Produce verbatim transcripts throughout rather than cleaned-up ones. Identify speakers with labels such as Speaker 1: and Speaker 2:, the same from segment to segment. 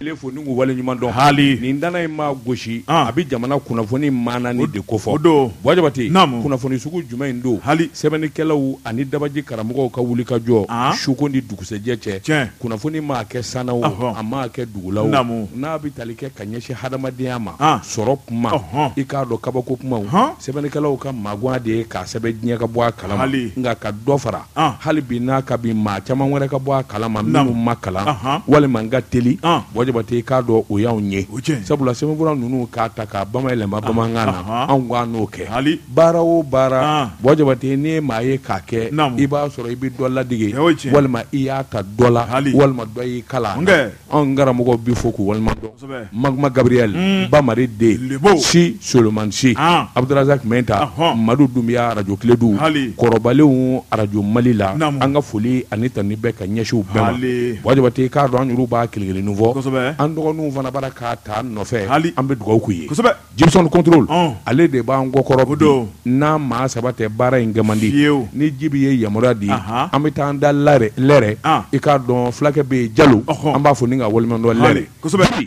Speaker 1: fo ni wale ɲuman dɔn
Speaker 2: hali
Speaker 1: nin dana in ma gosi a bɛ jamana kunnafoni maana ni de kofɔ Bɔjabati kunnafoni sugu jumɛn in don
Speaker 2: hali
Speaker 1: sɛbɛnnikɛlaw ani dabaji karamɔgɔw ka wuli ka jɔ suko ni dugusɛjɛ cɛ kunnafoni ma kɛ sanaw a ma kɛ dugulaw n'a bɛ tali kɛ ka ɲɛsin hadamadenya ma sɔrɔ kuma i k'a dɔn kabako kumaw sɛbɛnnikɛlaw ka maagan de ye k'a sɛbɛn diɲɛ ka bɔ a kalama nka ka dɔ fara hali bi n'a ka bi maa caman wɛrɛ ka bɔ a kalama minnu ma kalan walima n ka teli Bɔjabati k'a dɔn o y'anw ye sabula sɛbɛnfura ninnu k'a ta k'a bamayɛlɛma bamanankan na anw k'a n'o kɛ baara o baara Bɔjabati n'i ye maa ye k'a kɛ i b'a sɔrɔ i bɛ dɔ ladege walima i y'a ta dɔ la walima dɔ y'i kala anw karamɔgɔw bi fo k'u walima dɔn Maguma Gabriel Bamari Den Si Solomani Si Abdurazak Mɛnta Madu Dunbiya arajo Kiledu kɔrɔbalenw arajo Mali la an ka foli ani tani bɛ ka ɲɛsiw bɛɛ ma Bɔjabati k'a dɔn an yɛrɛ b'a kelen-kelennin fɔ an dɔgɔninw fana b'a k'a ta nɔfɛ an bɛ dugawu k'u ye Jimson Control ale de b'an kɔkɔrɔ bi n'a maa saba tɛ baara in kɛ man di ni Jibi ye yamaruya di an bɛ taa an da lɛrɛ i k'a dɔn fulakɛ bɛ yen Jalo an b'a fɔ ni ka waleɲuman dɔn lɛrɛ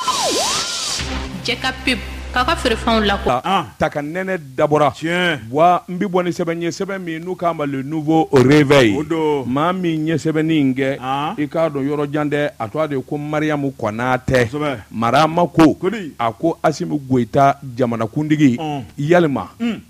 Speaker 3: Jɛka pep k'a ka feerefɛnw lakɔ
Speaker 1: ta ka nɛnɛ dabɔra wa n bɛ bɔ ni sɛbɛn ye sɛbɛn min n'u k'a ma le nouveau réveil maa min ye sɛbɛnni in kɛ i k'a dɔn yɔrɔ jan dɛ a tɔgɔ de ko Mariamu Konatɛ Marama ko a ko Asimu Goyita jamanakuntigi yalima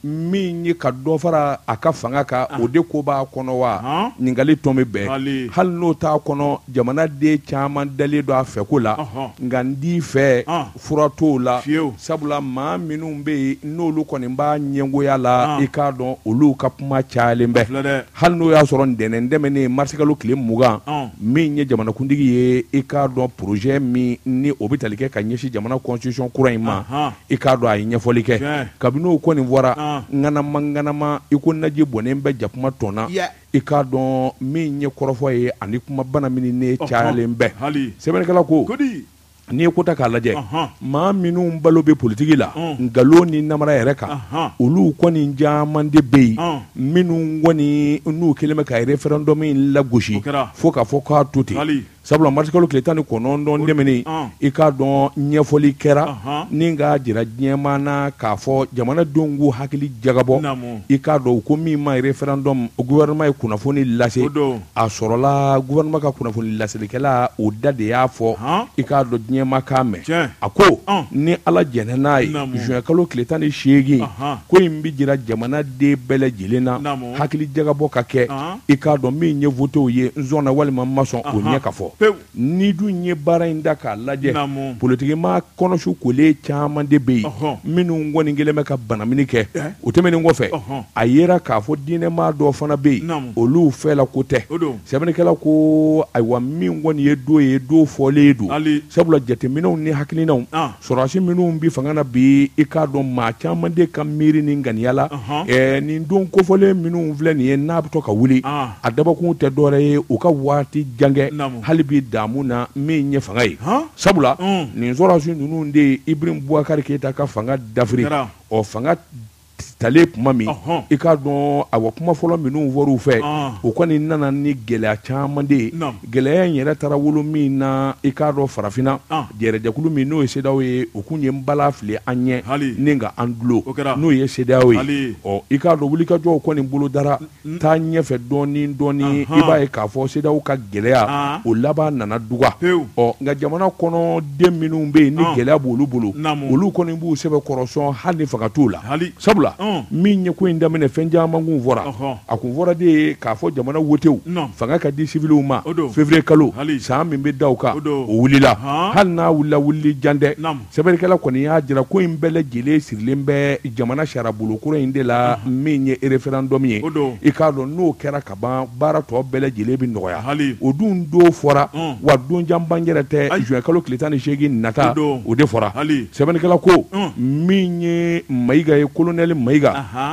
Speaker 1: min ye ka dɔ fara a ka fanga kan o de ko b'a kɔnɔ wa ɲininkali tɔn bɛ bɛn hali n'o t'a kɔnɔ jamanaden caman dalen don a fɛ ko la nka n d'i fɛ fura t'o la sabula maa minnu bɛ yen n'olu kɔni b'a ɲɛngoya la i k'a dɔn olu ka kuma cayalen bɛ hali n'o y'a sɔrɔ ntɛnɛn dɛmɛnen marsikalo tile mugan min ye jamanakuntigi ye i k'a dɔn projet min ni o bɛ tali kɛ ka ɲɛsin jamana constitution kura in ma i k'a dɔn a ye ɲɛfɔli kɛ kabini o kɔni fɔra ŋanama ŋanama i ko naji bɔnnen bɛ jakuma tɔn na i k'a dɔn min ye kɔrɔfɔ ye ani kuma bana min ne cayalen bɛ sɛbɛnnikɛla ko n'i ye kota k'a lajɛ maa minnu balo bɛ politiki la nkalon ni namara yɛrɛ kan olu kɔni caman de bɛ yen minnu kɔni n'u kɛlen bɛ ka référendum in lagosi fo k'a fɔ k'a to ten sabula marsikalo tile tan ni kɔnɔntɔn dɛmɛni i k'a dɔn ɲɛfɔli kɛra ni k'a jira diɲɛmaa na k'a fɔ jamanadenw k'u hakili jagabɔ i k'a dɔn ko min ma référendum gouvernement ye kunnafoni lase a sɔrɔla gouvernement ka kunnafoni laselikɛla o da de y'a fɔ i k'a dɔn diɲɛmaa k'a mɛn a ko ni ala jɛnɛ n'a ye juin kalo tile tan ni seegin ko in bɛ jira jamanaden bɛɛ lajɛlen na hakili jagabɔ ka kɛ i k'a dɔn min ye votew ye n sɔnna walima n ma sɔn o ɲɛ ka fɔ ni dun ye baara in da k'a lajɛ politikima kɔnɔsu kolen caman de bɛ yen minnu kɔni kɛlen bɛ ka banamini kɛ o tɛmɛnen kɔfɛ a yera k'a fɔ diinɛmaa dɔ fana bɛ yen olu fɛla ko tɛ sɛbɛnnikɛla ko ayiwa min kɔni ye do ye do fɔlen don sabula jateminɛw ni hakilinaw sɔrɔdasi minnu bɛ fanga na bi i k'a dɔn maa caman de ka miiri ni ŋaniya la nin don kofɔlen minnu filɛ nin ye n'a bɛ to ka wuli a dabɔkun tɛ dɔwɛrɛ ye u ka waati jan kɛ hali bi damu na min ye fanga ye sabula nin sɔrɔdasi ninnu de ye Ibrahim Boubacar Keita ka fanga dafiri ɔ fanga tale kuma min i k'a dɔn a wa kuma fɔlɔ minnu fɔr'u fɛ o kɔni nana ni gɛlɛya caman de ye gɛlɛya in yɛrɛ taara wolo min na i k'a dɔn farafinna yɛrɛjɛkulu min n'o ye C E D E A O ye o kun ye n bala fili an ɲɛ ni ka an dulon n'o ye C E D E A O ye ɔ i k'a dɔn wulikajɔw kɔni bolo dara taa ɲɛfɛ dɔɔni dɔɔni i b'a ye k'a fɔ C E D E A O ka gɛlɛya o laban nana duga ɔ nka jamana kɔnɔ den minnu bɛ yen ni gɛlɛya b'olu bolo olu kɔni b'u sɛbɛn kɔrɔsɔn hali ni fanga t'u la sabula min ye ko in daminɛ fɛn caman kun fɔra a kun fɔra de ye k'a fɔ jamana wotew fanga ka di civiliw ma février kalo san min bɛ da o kan o wulila hali n'a wulila wulili jan dɛ sɛbɛnnikɛla kɔni y'a jira ko in bɛɛ lajɛlen sirilen bɛ jamana sarabolo kura in de la min ye référendum ye i k'a dɔn n'o kɛra ka ban baara tɔ bɛɛ lajɛlen bɛ nɔgɔya o dun don fɔra wa don janban yɛrɛ tɛ juin kalo tile tan ni seegin nata o de fɔra sɛbɛnnikɛla ko min ye Mayiga ye colonel Mayiga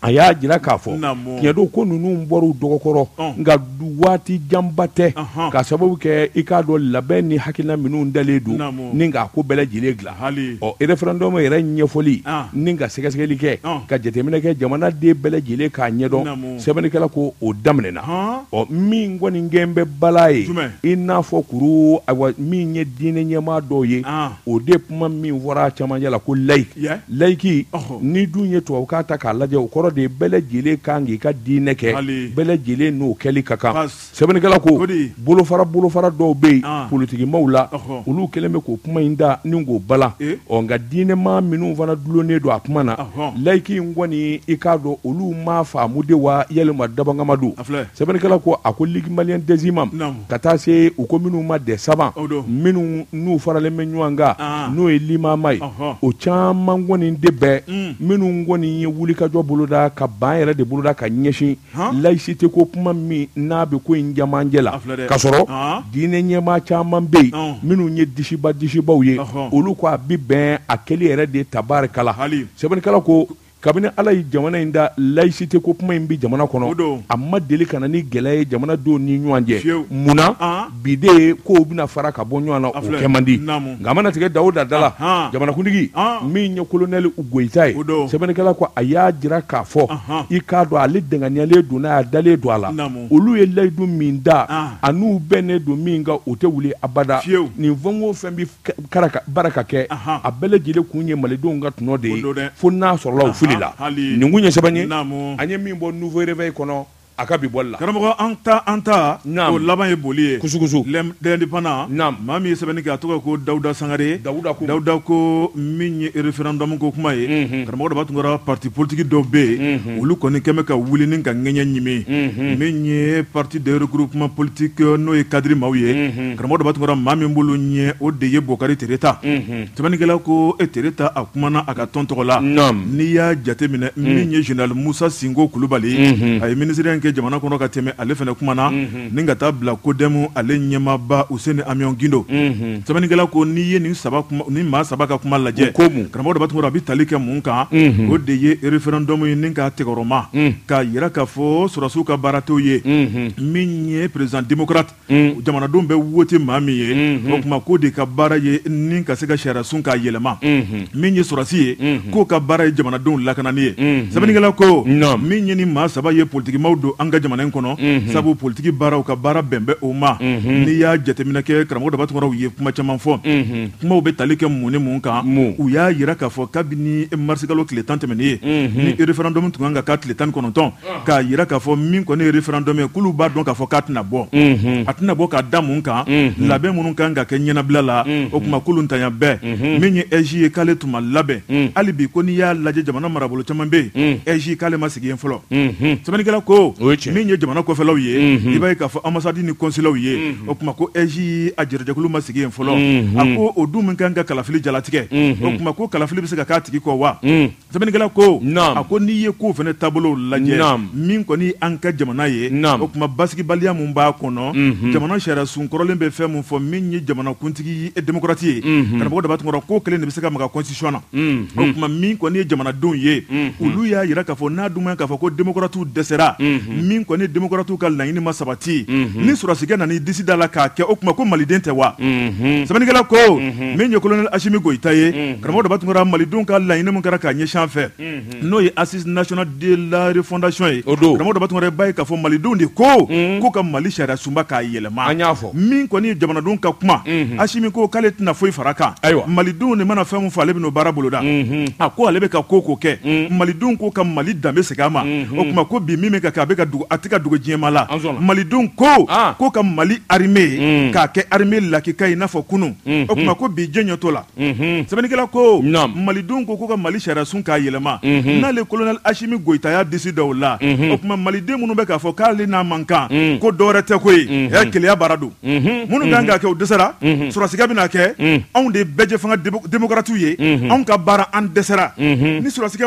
Speaker 1: a y'a jira k'a fɔ tiɲɛ don ko ninnu bɔra u dɔgɔkɔrɔ nka du waati janba tɛ ka sababu kɛ i k'a dɔn labɛn ni hakilina minnu dalen don ni k'a ko bɛɛ lajɛlen dilan ɔ référendum yɛrɛ ɲɛfɔli ni ka sɛgɛsɛgɛli kɛ ka jateminɛ kɛ jamanaden bɛɛ lajɛlen k'a ɲɛdɔn sɛbɛnnikɛla ko o daminɛna ɔ min kɔni gɛn bɛ bala ye i n'a fɔ kuru ayiwa min ye diinɛ ɲɛmaa dɔw ye o de kuma min fɔra camancɛ la ko layiki layiki ni dun ye tubabukan ta k'a lajɛ o kɔrɔ de bɛɛ lajɛlen kan k'i ka diinɛ kɛ bɛɛ lajɛlen n'o kɛli ka kan sɛbɛnnikɛla ko bolofara bolofara dɔw bɛ yen politikimaw la olu kɛlen bɛ k'o kuma in da ni k'o bala ɔ nka diinɛmaa minnu fana dulonnen don a kuma na layiki in kɔni i k'a dɔn olu ma faamu de wa yalima dabangama don sɛbɛnnikɛla ko a ko Ligue Malienne des Imams ka taa se u ko minnu ma dɛ saban minnu n'u faralen bɛ ɲɔgɔn kan n'o ye limama ye o caman kɔni de bɛ minnu kɔni ye wulikajɔ boloda ka ban yɛrɛ de boloda ka ɲɛsin laïcité ko kuma min n'a bɛ ko in jamancɛ la ka sɔrɔ diinɛ ɲɛmaa caman bɛ yen minnu ye disiba disibaw ye olu ko a bi bɛn a kɛli yɛrɛ de tabarikala sɛbɛnnikɛla ko kabini ala ye jamana in da laïcité ko kuma in bi jamana kɔnɔ a ma deli ka na ni gɛlɛya ye jamana denw ni ɲɔgɔn cɛ munna bi de ye kow bɛna fara ka bɔ ɲɔgɔn na o kɛ man di nka a mana tigɛ Dawuda da la jamanakuntigi min ye colonel Goyita ye sɛbɛnnikɛla ko a y'a jira k'a fɔ i k'a dɔn ale dɛnganiyalen don n'a y'a dalen don a la olu ye layidu min da a n'u bɛnnen don min kan o tɛ wuli abada nin fɛn o fɛn bɛ baara ka kɛ a bɛɛ lajɛlen kun ye malidenw ka tɔnɔ de ye fo n'a sɔrɔla o fili nin kun ye sɛbɛn ye an ye min bɔ nouveau réveil kɔnɔ a ka bi bɔli la
Speaker 2: karamɔgɔ an ta an ta o laban ye boli ye
Speaker 1: kusukusu
Speaker 2: l'indépendant maa min ye sɛbɛnni kɛ a tɔgɔ ko Dawuda Sangare Dawuda ko min ye référendum ko kuma ye karamɔgɔ dɔ b'a tun kɛra parti politique dɔw bɛ yen olu kɔni kɛn bɛ ka wuli ni ka ŋɛɲɛ ɲimi min ye parti de regroupement politique n'o ye cadre maaw ye karamɔgɔ dɔ b'a tun kɛra maa min bolo ɲɛ o de ye Bokari Tereta sɛbɛnnikɛla ko e Tereta a kumana a ka tɔn tɔgɔ la n'i y'a jateminɛ min ye général Musa Singo Kulubali a ye ministre kɛ jamana kɔnɔ ka tɛmɛ ale fana kumana ni ka taa bila kodɛmu ale ɲɛmaaba Useni Amion Gindo sɛbɛnnikɛla ko n'i ye nin saba ni maa saba ka kuma lajɛ karamɔgɔ dɔ b'a tun kɔrɔ a bɛ tali kɛ mun kan o de ye référendum ye ni ka tɛgɛrɔma k'a yira k'a fɔ sɔrɔsiw ka baara t'o ye min ye président démocrate jamanadenw bɛ wote maa min ye o tuma k'o de ka baara ye ni ka se ka sariya sun k'a yɛlɛma min ye sɔrɔsi ye k'o ka baara ye jamanadenw lakanani ye sɛbɛnnikɛla ko min ye ni maa saba ye politikimaw don an ka jamana in kɔnɔ sabu politiki baaraw ka baara bɛn bɛ o ma n'i y'a jateminɛ kɛ karamɔgɔ dɔ b'a tun kɔrɔ u ye kuma caman fɔ kumaw bɛ tali kɛ mun ni mun kan u y'a yira k'a fɔ kabini marisi kalo tile tan tɛmɛnen ye ni référendum tun kan ka k'a tile tan ni kɔnɔntɔn k'a yira k'a fɔ min kɔni ye référendum ye k'olu b'a dɔn k'a fɔ k'a tɛna bɔ a tɛna bɔ k'a da mun kan labɛn minnu kan ka kɛ ɲɛnabila la o tuma k'olu ntanya bɛɛ min ye E J ye k'ale tun ma labɛn hali bi ko n'i y'a lajɛ jamana marabolo caman bɛ yen E J k'ale ma sigi yen fɔlɔ sɛbɛnnikɛla ko min ye jamana kɔfɛlaw ye i b'a ye k'a fɔ ambassade ni consulat ye o tuma ko E J a jɛrɛjɛkulu ma sigi yen fɔlɔ a ko o dun min kan ka kalafili jalatigɛ o tuma ko kalafili bɛ se ka k'a tigi kɔ wa sɛbɛnnikɛla ko a ko n'i ye ko fana taabolo lajɛ min kɔni an ka jamana ye o tuma basigibaliya mun b'a kɔnɔ jamana sariya sun kɔrɔlen bɛ fɛn mun fɔ min ye jamanakuntigi démocrate ye karamɔgɔ dɔ b'a tun kɔrɔ ko kelen de bɛ se ka maga constitution na o tuma min kɔni ye jamanadenw ye olu y'a yira k'a fɔ n'a dun k'a fɔ ko démocratew dɛsɛra min kɔni démocratew ka laɲini ma sabati ni sɔrɔsikɛ nana i disi da la k'a kɛ o tuma ko maliden tɛ wa sɛbɛnnikɛla ko min ye colonel Asimi Goyita ye karamɔgɔ dɔ b'a tun kɔrɔ malidenw ka laɲini min kɛra k'a ɲɛsin an fɛ n'o ye assise nationale de la refondation ye karamɔgɔ dɔ b'a tun kɔrɔ i b'a ye k'a fɔ malidenw de ko ko ka Mali sariya sunba k'a yɛlɛma
Speaker 1: an y'a fɔ
Speaker 2: min kɔni ye jamanadenw ka kuma Asimi ko k'ale tɛna foyi fara kan malidenw de mana fɛn min fɔ ale bɛ n'o baara boloda a ko ale bɛ ka ko ko kɛ malidenw ko ka Mali danbe segin a ma o tuma ko bi min bɛ ka kɛ a bɛ ka dugu a tɛ ka dugu diɲɛma la malidenw ko ko ka Mali armée k'a kɛ armée lakika i n'a fɔ kunun o tuma ko bi diɲɛ ɲɛtɔ la sɛbɛnnikɛla ko malidenw ko ko ka Mali sariya sun k'a yɛlɛma n'ale colonel Asimi Goyita y'a disi da o la o tuma maliden minnu bɛ k'a fɔ k'ale n'a man kan ko dɔwɛrɛ tɛ ko ye ɛ keleya baara don minnu kan k'a kɛ o dɛsɛra sɔrɔsikɛ bɛna kɛ anw de bɛɛ jɛ fanga démocrates ye anw ka baara an dɛsɛra ni sɔrɔsikɛ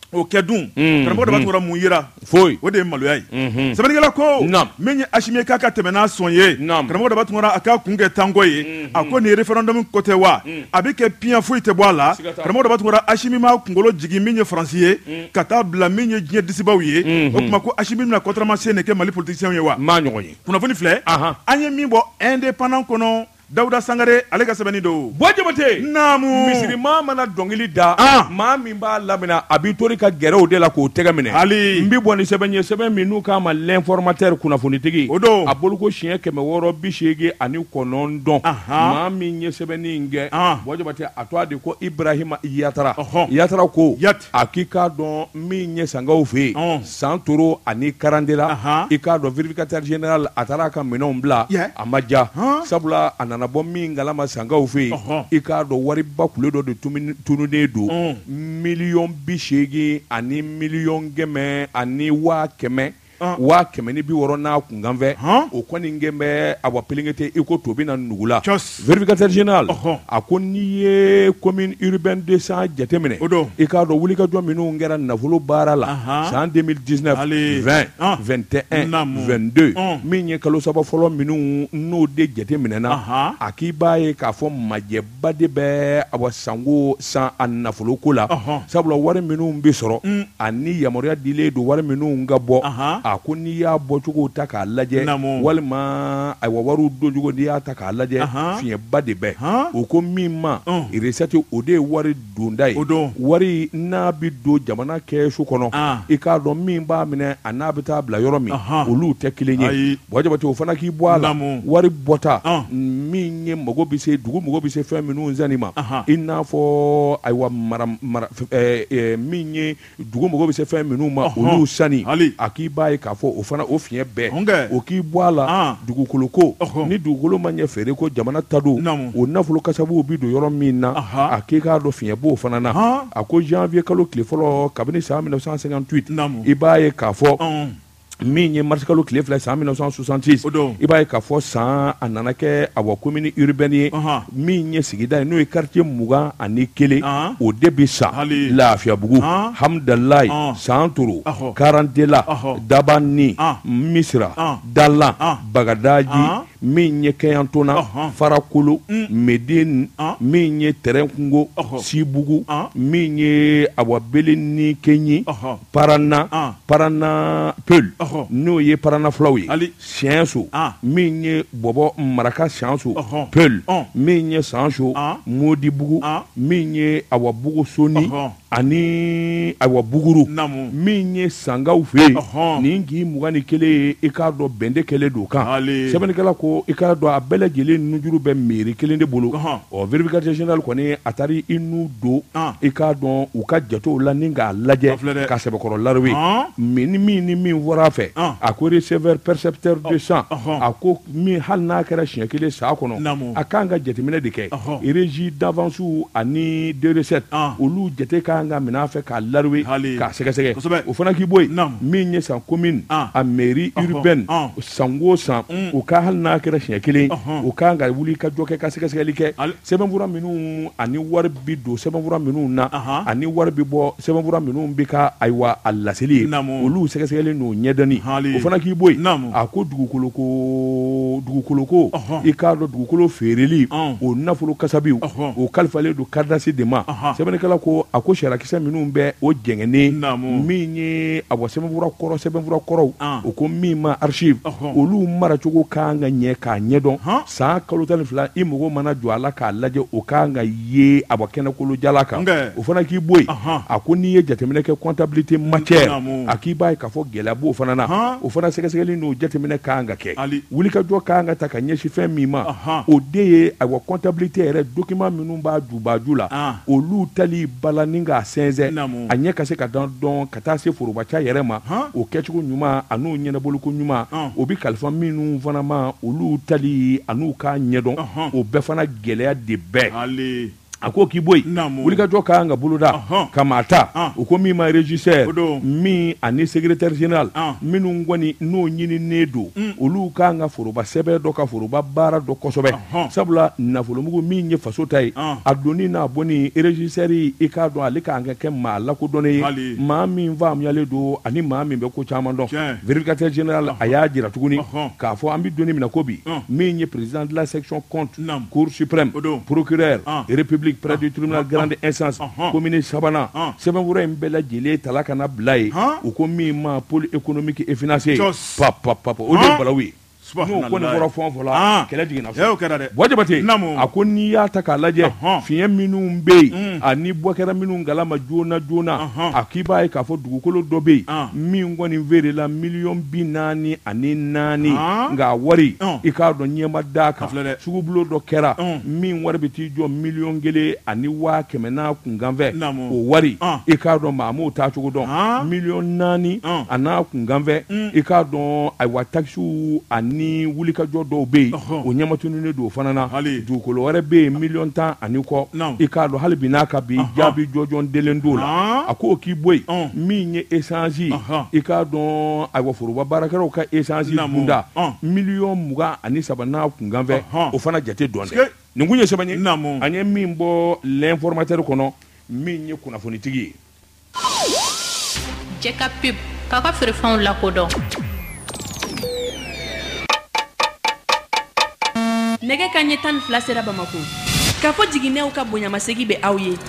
Speaker 2: o kɛ dun karamɔgɔ de b'a tɔgɔ mun yira
Speaker 1: foyi
Speaker 2: o de ye maloya ye sɛbɛnnikɛla ko min ye Asimi k'a ka tɛmɛ n'a sɔn ye karamɔgɔ de b'a tɔgɔ a ka kun kɛ tanko ye a ko nin référendum ko tɛ wa a bɛ kɛ piyan foyi tɛ bɔ a la karamɔgɔ de b'a tɔgɔ Asimi ma kunkolo jigin min ye Faransi ye ka taa bila min ye diɲɛ disibaw ye o tuma ko Asimi bɛna kɔtɔrɔmasen de kɛ Mali politicien ye wa
Speaker 1: maa ɲɔgɔn ye
Speaker 2: kunnafoni filɛ an ye min bɔ indépendant kɔnɔ Dawuda Sangare ale ka sɛbɛnni don
Speaker 1: Boy Jabate
Speaker 2: naamu
Speaker 1: misiri maa mana dɔnkili da maa min b'a lamina a b'i tori ka gɛrɛw de la k'o tɛgɛ minɛ
Speaker 2: hali
Speaker 1: n bi bɔ ni sɛbɛn ye sɛbɛn min n'u k'a ma l'informateur kunnafonitigi
Speaker 2: o don
Speaker 1: a boloko siɲɛ kɛmɛ wɔɔrɔ bi seegin ani kɔnɔntɔn maa min ye sɛbɛnni in kɛ Boy Jabate a tɔgɔ de ko Ibrahima Yatara Yatara ko a k'i k'a dɔn min ye sangaw fɛ yen san toro ani karande la i k'a dɔn vérificateur général a taara a ka minɛnw bila a ma ja sabula a nana bɔ min galama sangaw fɛ yen i k'a dɔn wariba kule dɔ de tununnen don miliyɔn bi seegin ani miliyɔn kɛmɛ ani waa kɛmɛ waa kɛmɛ ni bi wɔɔrɔ n'a kunkanfɛ o kɔni kɛ bɛ a wa pelengete i ko to bɛna nugu la vérificateur général a ko n'i ye commune urbaine deux cent jateminɛ i k'a dɔn wulikajɔ minnu kɛra nafolo baara la san deux mille dix-neuf vingt vingt et un vingt deux min ye kalo saba fɔlɔ minnu n'o de jateminɛna a k'i b'a ye k'a fɔ majɛba de bɛ a wa sango san a nafoloko la sabula wari minnu bɛ sɔrɔ ani yamaruya dilen don wari minnu ka bɔ a ko n'i y'a bɔcogo ta k'a lajɛ walima ayiwa wariw doncogo n'i y'a ta k'a lajɛ fiɲɛba de bɛ o ko min ma recette o de ye wari donda ye wari n'a bɛ don jamana kɛsu kɔnɔ i k'a dɔn min b'a minɛ a n'a bɛ taa bila yɔrɔ min olu tɛ kelen ye Boy Jabate o fana k'i bɔ a la wari bɔta min ye mago bɛ se dugu mago bɛ se fɛn minnu zani ma i n'a fɔ ayiwa mara mara min ye dugu mago bɛ se fɛn minnu ma olu sani a k'i b'a ye k'a fɔ o fana o fiɲɛ bɛɛ o k'i bɔ a la dugukolo ko ni dugukolo ma ɲɛ feere ko jamana ta don o nafolo kasabuw bi don yɔrɔ min na a k'i k'a dɔn fiɲɛ b'o fana na a ko janvier kalo tile fɔlɔ kabini san mille neuf cent cinquante-huit i b'a ye k'a fɔ min ye mars kalo tile fila san mille neuf cent soixante-six i b'a ye k'a fɔ san a nana kɛ a wa commune urbaine ye min ye sigida ye n'o ye quartier mugan ani kelen o de bi sa Lafiyabugu Hamdalayi Santoro Karantela Dabani Misira Dalan Bagadaji min ye Kɛyantona Farakolo Medine min ye Tɛrɛnkungo Sibugu min ye Awabele ni Kenyi Parana Parana Peul n'o ye Parana fulaw ye Siɛnso min ye Bɔbɔ Maraka Siɛnso Peul min ye Sanso Modibugu min ye Awabugu Soni ani ayiwa buguru min ye sangaw fɛ yen nin k'i mugan ni kelen ye i k'a dɔn bɛnde kɛlen don kan sɛbɛnnikɛla ko i k'a dɔn a bɛɛ lajɛlen nujuru bɛ miiri kelen de bolo ɔ vérificateur général kɔni a taara i nu don i k'a dɔn u ka jatew la ni k'a lajɛ ka sɛbɛkɔrɔ lariwe mais ni min ni min fɔra a fɛ a ko receveur percepteur de sang a ko min hali n'a kɛra siɲɛ kelen san kɔnɔ a kan ka jateminɛ de kɛ régie d'avance ani de recette olu jate ka an ka minɛ a fɛ k'a lariwe k'a sɛgɛsɛgɛ o fana k'i bɔ yen min ye san commune a mairie urbaine san o san o ka hali n'a kɛra siɲɛ kelen o kan ka wuli ka jɔ kɛ ka sɛgɛsɛgɛli kɛ sɛbɛnfura minnu ani wari bi don sɛbɛnfura minnu na ani wari bi bɔ sɛbɛnfura minnu bi ka ayiwa a laseli ye olu sɛgɛsɛgɛlen n'o ɲɛdɔnni o fana k'i bɔ yen a ko dugukolo ko dugukolo ko i k'a dɔn dugukolo feereli o nafolo kasabiw o kalifalen don karidasi de ma sɛbɛnnikɛla ko a ko sarakisɛ minnu bɛ o jɛngɛnnen min ye a wa sɛbɛnfura kɔrɔ sɛbɛnfura kɔrɔw o ko min ma archive olu maracogo kan ka ɲɛ k'a ɲɛdɔn san kalo tan ni fila i mago mana jɔ a la k'a lajɛ o kan ka ye a wa kɛnɛkolo jala kan o fana k'i bɔ yen a ko n'i ye jateminɛ kɛ comptabilité matière a k'i b'a ye k'a fɔ gɛlɛya b'o fana na o fana sɛgɛsɛgɛli n'o jateminɛ kan ka kɛ wulikajɔ kan ka ta ka ɲɛsin fɛn min ma o de ye a wa comptabilité yɛrɛ document minnu b'a jubaju la olu tali bala ni k'a sɛnsɛn a ɲɛ ka se ka dan dɔn ka taa se forobaca yɛrɛ ma o kɛcogo ɲuman a n'o ɲɛnabɔliko ɲuman o bi kalifa minnu fana ma olu tali a n'u k'a ɲɛdɔn o bɛɛ fana gɛlɛya de bɛɛ a ko k'i bɔ yen wulikajɔ ka kan ka boloda ka maa ta o ko min ma régisseur min ani secrétaire général minnu kɔni n'o ɲininen don olu ka kan ka foroba sɛbɛn dɔ ka foroba baara dɔ kosɛbɛ sabula nafolomugu min ye faso ta ye a donni n'a bɔni régisseur i k'a dɔn ale ka kan ka kɛ maa lakodɔnnen ye maa min faamuyalen don ani maa min bɛ ko caman dɔn vérificateur général a y'a jira tuguni k'a fɔ an bɛ donni min na ko bi min ye président de la section compte cour suprême procureur république près du tribunal grande instance commune sabanan sɛbɛnfura in bɛɛ lajɛlen tala kana bila ye u ko min ma pôle économique et financier pa pa pa o de ye balawu ye n'o kɔni bɔra fɔn fɔ la kɛlɛ jiginna so Boy Jabate a ko n'i y'a ta k'a lajɛ fiɲɛ minnu bɛ yen ani bɔ kɛra minnu galama joona joona a k'i b'a ye k'a fɔ dugukolo dɔ bɛ yen min kɔni feerela miliyɔn bi naani ani naani nka a wari i k'a dɔn ɲɛma d'a kan sugubulo dɔ kɛra min wari bɛ t'i jɔ miliyɔn kelen ani waa kɛmɛ n'a kunkanfɛ o wari i k'a dɔn maa m'o taa cogo dɔn miliyɔn naani a n'a kunkanfɛ i k'a dɔn ayiwa takisiw ani ni wulikajɔ dɔw bɛ yen o ɲɛmatununnen don o fana na dugukolo wɛrɛ bɛ yen miliyɔn tan ani kɔ i k'a dɔn hali bi n'a ka bi jaabi jɔjɔn delen don la a ko k'i bɔ yen min ye essence i k'a dɔn ayiwa foroba baarakɛlaw ka essence kunda miliyɔn mugan ani saba n'a kunkanfɛ o fana jate dɔn dɛ nin kun ye sɛbɛn ye an ye min bɔ l'informateur kɔnɔ min ye kunnafonitigi ye
Speaker 3: jɛ ka pib k'a ka feerefɛnw lakodɔn nɛgɛ ka ɲɛ tan ni fila sera Bamako k'a fɔ jiginɛw ka bonyamasegi bɛ aw ye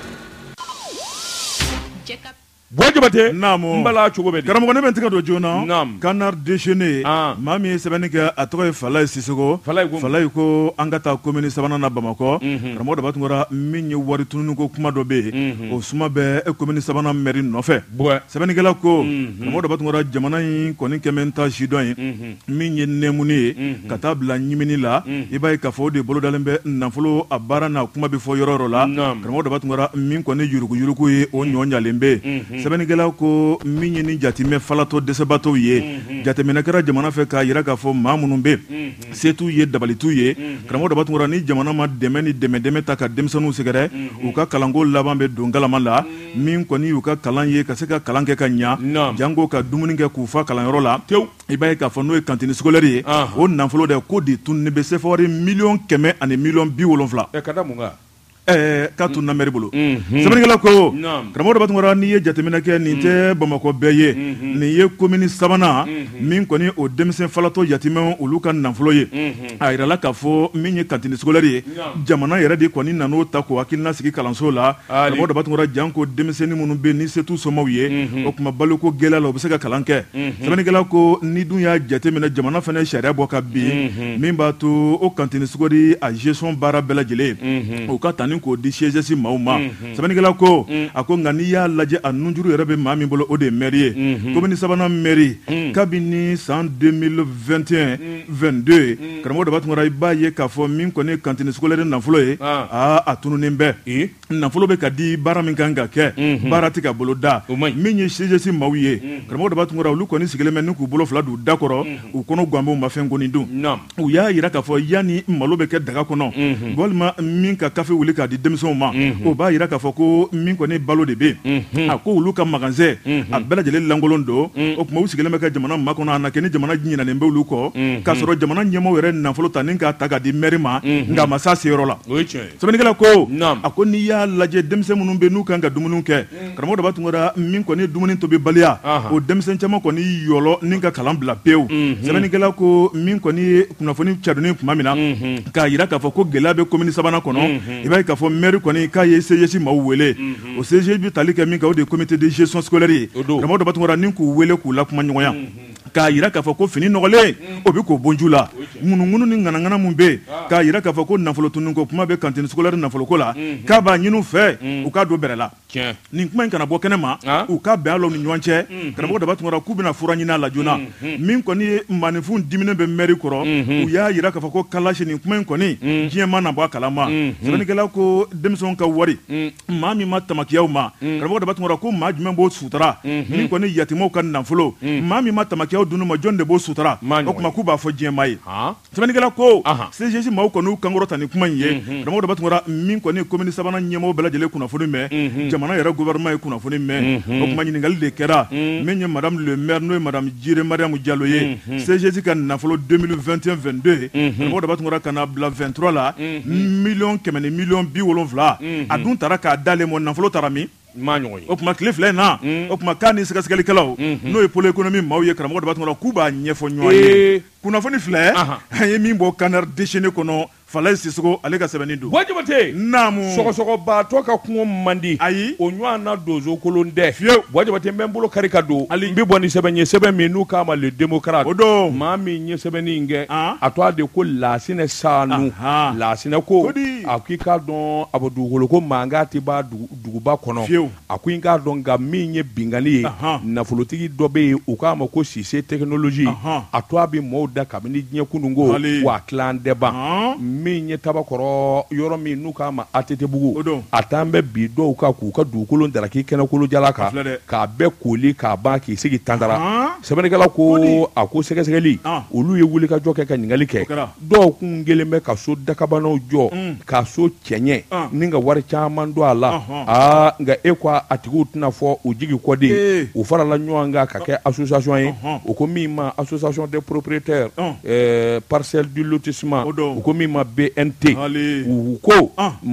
Speaker 1: Boy Jabate n bala cogo bɛ di
Speaker 2: karamɔgɔ ne bɛ n tɛgɛ don joona canard déchaîné maa min ye sɛbɛnni kɛ a tɔgɔ ye Falaye Sisoko Falaye ko an ka taa commune sabanan na Bamakɔ karamɔgɔ Daba Tunkara min ye wari tununi ko kuma dɔ bɛ yen o suma bɛ commune sabanan mairie nɔfɛ sɛbɛnnikɛla ko karamɔgɔ Daba Tunkara jamana in kɔni kɛmɛ n ta sidɔn ye min ye nɛmuni ye ka taa bila ɲimini la i b'a ye k'a fɔ o de bolodalen bɛ nafolo a baara n'a kuma bɛ fɔ yɔrɔ yɔrɔ la karamɔgɔ Daba Tunkara min kɔni yurugu yurugu ye o ɲɔ ɲalen bɛ yen sɛbɛnnikɛlaw ko min ye ni jatimɛ falatɔ dɛsɛbatɔw ye jateminɛ kɛra jamana fɛ k'a yira k'a fɔ maa minnu bɛ se t'u ye dabali t'u ye karamɔgɔ Daba Tunkara ni jamana ma dɛmɛ ni dɛmɛ dɛmɛ ta ka denmisɛnninw sɛgɛrɛ u ka kalanko laban bɛ don galama la min kɔni y'u ka kalan ye ka se ka kalan kɛ ka ɲa janko ka dumuni kɛ k'u fa kalanyɔrɔ la i b'a ye k'a fɔ n'o ye kantini scolaire ye o nafolo dɛ ko de tununi bɛ se fɔ wari miliyɔn kɛmɛ ani miliyɔn bi wolonfila ɛɛ k'a tun na mairie bolo sɛbɛnnikɛla ko karamɔgɔ Daba Tunkara n'i ye jateminɛ kɛ nin tɛ Bamakɔ bɛɛ ye nin ye commune sabanan min kɔni o denmisɛn falatɔ yatimɛw olu ka nafolo ye a yirala k'a fɔ min ye kantini scolaire ye jamana yɛrɛ de kɔni nan'o ta k'o hakilina sigi kalanso la karamɔgɔ Daba Tunkara jan ko denmisɛnnin minnu bɛ ni se t'u somɔgɔw ye o tuma baloko gɛlɛya la u bɛ se ka kalan kɛ sɛbɛnnikɛla ko ni dun y'a jateminɛ jamana fana sariya bɔ ka bin min b'a to o kantini scolaire a gestion baara bɛɛ lajɛlen o ka taa ni k'o di C S S maaw ma sɛbɛnnikɛla ko a ko nka n'i y'a lajɛ a nunjuru yɛrɛ bɛ maa min bolo o de ye mairie ye commune sabanan mairie kabini san deux mille vingt et un vingt deux karamɔgɔ Daba Tunkara i b'a ye k'a fɔ min kɔni ye kantini scolaire nafolo ye aa a tununnen bɛɛ nafolo bɛ ka di baara min kan ka kɛ baara tɛ ka bolo da min ye C S S maaw ye karamɔgɔ Daba Tunkara olu kɔni sigilen bɛ ni k'u bolo fila d'u da kɔrɔ u kɔnɔ ganbew ma fɛn kɔni dun u y'a yira k'a fɔ yanni malo bɛ kɛ daga kɔnɔ walima min ka kafe wuli k'a di denmisɛnw ma o b'a yira k'a fɔ ko min kɔni balo de bɛ yen a ko olu ka magasin a bɛɛ lajɛlen lankolon don o tuma u sigilen bɛ ka jamana makɔnɔ a na kɛ ni jamana ɲinɛnen bɛ olu kɔ k'a sɔrɔ jamana ɲɛmɔgɔ yɛrɛ nafolo ta ni k'a ta k'a di maire ma nka a ma s'a seyɔrɔ la sɛbɛnnikɛla ko a ko n'i y'a lajɛ denmisɛn minnu bɛ n'u kan ka dumuni kɛ karamɔgɔ Daba Tunkara min kɔni ye dumuni tobi baliya o denmisɛn caman kɔni yɔlɔ ni ka kalan bila pewu sɛbɛnnikɛla ko min kɔni ye kunnafoni cadunen tuma min na k'a yira k'a fɔ ko gɛlɛya bɛ commune sabanan kɔnɔ i b'a ye k'a fɔ maire kɔni k'a ye C S S maaw wele o C S S bi tali kɛ min kɛ o de ye comité de gestion scolaire ye karamɔgɔ Daba Tunkara ni k'u wele k'u la kuma ɲɔgɔnya k'a yira k'a fɔ ko fini nɔgɔlen o bɛ k'o bonju la ŋunuŋunu ni ŋanaŋana mun bɛ yen k'a yira k'a fɔ ko nafolo tunun ko kuma bɛ kantini scolaire nafoloko la k'a b'a ɲini u fɛ u k'a don bɛrɛ la nin kuma in kana bɔ kɛnɛ ma u k'a bɛn a la u ni ɲɔgɔn cɛ karamɔgɔ Daba Tunkara k'u bɛna fura ɲini a la joona min kɔni ye maaninfin diminen bɛ maire kɔrɔ u y'a yira k'a fɔ ko kalasi nin kuma in kɔni diɲɛ ma na bɔ a kalama sɛbɛnnikɛla ko denmisɛnw ka wari maa min ma tamakiyaw ma karamɔgɔ Daba Tunkara ko maa jumɛn b'o sutara min kɔni yatimɛw ka nafolo maa min ma tamakiyaw dunnu ma jɔn de b'o sutara o tuma k'u b'a fɔ diɲɛ ma ye sɛbɛnnikɛla ko C S S maaw kɔni kankɔrɔta ni kuma in ye karamɔgɔ dɔ b'a tungara min kɔni commune sabanan ɲɛmɔgɔ bɛɛ lajɛlen kunnafoni mɛn jamana yɛrɛ gouvernement ye kunnafoni mɛn o kuma ɲininkali de kɛra min ye madame le maire n'o ye madame Jire Mariam Diallo ye C G T ka nafolo deux mille vingt et un vingt deux karamɔgɔ dɔ b'a tungara ka na bila vingt trois la miliyɔn kɛmɛ ni miliyɔn bi wolonwula a dun taara k'a d'ale ma nafolo taara min o kuma tile fila in na o kuma k'a ni sɛgɛsɛgɛlikɛlaw n'o ye pôle économie maaw ye karamɔgɔ dɔ b'a tungara k'u b'a ɲɛfɔ ɲɔgɔn ye kunnafoni filɛ an ye min bɔ canard déchaîné kɔnɔ Falaye Sisoko ale ka sɛbɛnni don
Speaker 1: Wajibate
Speaker 2: naamu
Speaker 1: sɔgɔsɔgɔbaatɔ ka kungo man di
Speaker 2: ayi
Speaker 1: o ɲɔgɔn na donso kolon dɛ
Speaker 2: fiyewu
Speaker 1: Wajibate n bɛ n bolo kari ka don n bɛ bɔ ni sɛbɛn ye sɛbɛn min n'u k'a ma le démocrate
Speaker 2: o don
Speaker 1: maa min ye sɛbɛnni in kɛ a to a de ko Lasinɛ Sanu Lasinɛ ko a ko i k'a dɔn a bɔ dugukolo ko mankan tɛ b'a duguba kɔnɔ
Speaker 2: fiyewu a
Speaker 1: ko i k'a dɔn nka min ye binkali ye nafolotigi dɔ bɛ yen u k'a ma ko Cissé technologie a to a bɛ maaw da kabini diɲɛ kununko wa a tilan tɛ ban min ye tabakɔrɔ yɔrɔ min n'u k'a ma A T T bugu a t'an bɛ bi dɔw ka k'u ka dugukolo daraki kɛnɛkolo jala kan k'a bɛɛ koli k'a ban k'i sigi tantara sɛbɛnnikɛla ko a ko sɛgɛsɛgɛli olu ye wulikajɔ kɛ ka ɲininkali kɛ dɔw kun kelen bɛ ka so dakabanaw jɔ ka so cɛɲɛ ni ka wari caman don a la aa nka e ko a tigiw tɛna fɔ u jigi kɔden u farala ɲɔgɔn kan ka kɛ association ye o ko min ma association des propriétaires parcelle du lotissement u ko min ma B N T u ko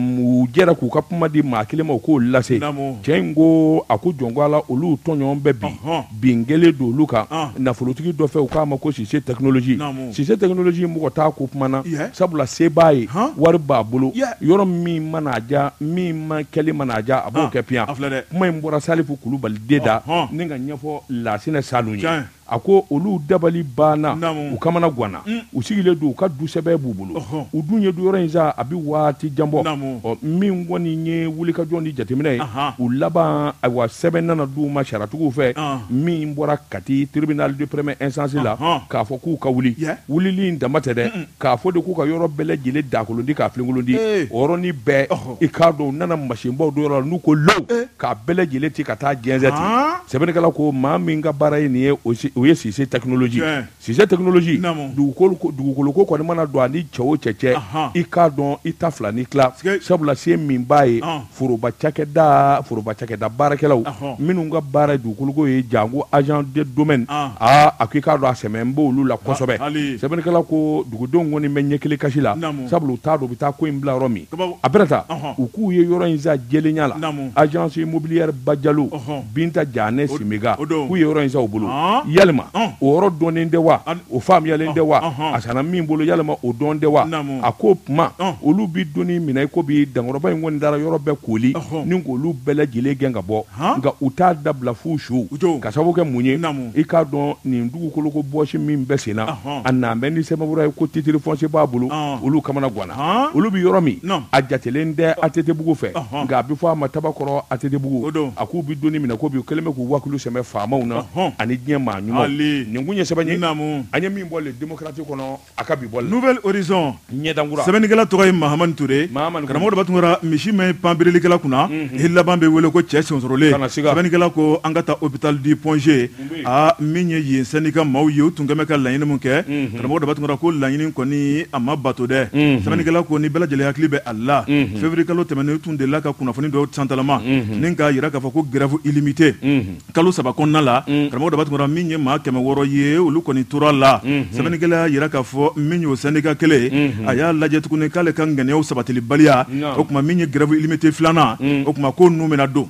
Speaker 1: u jɛra k'u ka kuma di maa kelen ma u k'o lase cɛ in ko a ko jɔn la olu tɔɲɔgɔn bɛ bi bin kelen don olu kan nafolotigi dɔ fɛ u k'a ma ko Cissé technologie Cissé technologie mɔgɔ t'a ko kuma na sabula se b'a ye wari b'a bolo yɔrɔ min mana ja min ma kɛli mana ja a b'o kɛ piyan kuma in bɔra Salifu Kulubali de da ni ka ɲɛfɔ Lasinɛ Sanu ye a ko olu dabali banna u kamana ganna u sigilen don u ka du sɛbɛn b'u bolo u dun ye du yɔrɔ in sa a bɛ waati jan bɔ ɔ min kɔni ye wulikajɔ ni jateminɛ ye u laban ayiwa sɛbɛn nana d'u ma sariyatigiw fɛ min bɔra Kati tribunal de première instance la k'a fɔ k'u ka wuli wulili in dama tɛ dɛ k'a fɔ de k'u ka yɔrɔ bɛɛ lajɛlen dakolondi k'a filenkolondi o yɔrɔnin bɛɛ i k'a dɔn u nana masinbaw dɔ yɔrɔ la n'u ko low k'a bɛɛ lajɛlen ti ka taa jɛnsɛ ten sɛbɛnnikɛla ko maa min ka baara ye nin ye o ye Cissé technologie Cissé technologie dugukolo ko kɔni mana don a ni cɛ o cɛ cɛ i k'a dɔn i ta fila ni tila sabula se min b'a ye foroba cakɛda foroba cakɛda baarakɛlaw minnu ka baara dugukolo ko ye jango agent de domaine aa a ko i k'a dɔn a sɛmɛ n b'olu la kosɛbɛ sɛbɛnnikɛla ko dugudenw kɔni bɛ ɲɛkili kasi la sabula u t'a dɔn u bɛ taa ko in bila yɔrɔ min a bɛrɛta u k'u ye yɔrɔ in sa jɛlenya la agence immobilière Bajalo Binta Janɛ Simega k'u ye yɔrɔ in sa u bolo yalima o yɔrɔ dɔnnen tɛ wa o faamuyalen tɛ wa a sanna min bolo yalima o dɔn tɛ wa a ko tuma olu bi donni minɛ i ko bi dankɔrɔba in kɔni dara yɔrɔ bɛɛ koli ni k'olu bɛɛ lajɛlen gɛn ka bɔ nka u t'a dabila f'u su ka sababu kɛ mun ye i k'a dɔn nin dugukoloko bɔsi min bɛ sen na a n'an bɛ ni sɛbɛnfura ye ko titre foncier b'a bolo olu kamana ganna olu bi yɔrɔ min a jatelen tɛ A T T bugu fɛ nka a bɛ fɔ a ma tabakɔrɔ A T T bugu a k'u bi donni minɛ ko bi u kɛlen bɛ k'u wakulu sɛmɛ faamaw na ani diɲɛ maa ɲumanw nin kun ye sɛbɛn ye an ye min bɔ le démocrate kɔnɔ a ka bi bɔ
Speaker 2: Nouvel Horizon
Speaker 1: ɲɛdankura
Speaker 2: sɛbɛnnikɛla tɔgɔ ye Mahamani Ture karamɔgɔ dɔ b'a tungara misi ma ye panbirilikɛla kunna i laban bɛ wele ko cɛ sonsorolen sɛbɛnnikɛla ko an ka taa hôpital du Pont G a min ye yen syndicat maaw ye u tun kɛn bɛ ka laɲini mun kɛ karamɔgɔ dɔ b'a tungara ko laɲini kɔni a ma bato dɛ sɛbɛnnikɛla ko ni bɛɛ lajɛlen hakili bɛ a la février kalo tɛmɛnen u tun delila ka kunnafoni dɔw santalama ni k'a yira k'a fɔ ko grève illimité kalo saba kɔnɔna la karamɔgɔ dɔ b'a tungara min ye maa kɛmɛ wɔɔrɔ ye olu kɔni tora la sɛbɛnnikɛla yira k'a fɔ min y'o syndicat kelen a y'a lajɛ tuguni k'ale ka ŋaniyaw sabatilibaliya o tuma min ye grève illimité filanan o tuma ko ninnu bɛna don